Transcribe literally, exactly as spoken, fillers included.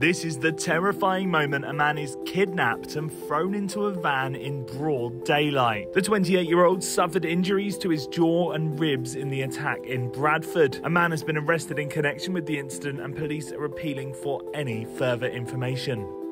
This is the terrifying moment a man is kidnapped and thrown into a van in broad daylight. The twenty-eight-year-old suffered injuries to his jaw and ribs in the attack in Bradford. A man has been arrested in connection with the incident and police are appealing for any further information.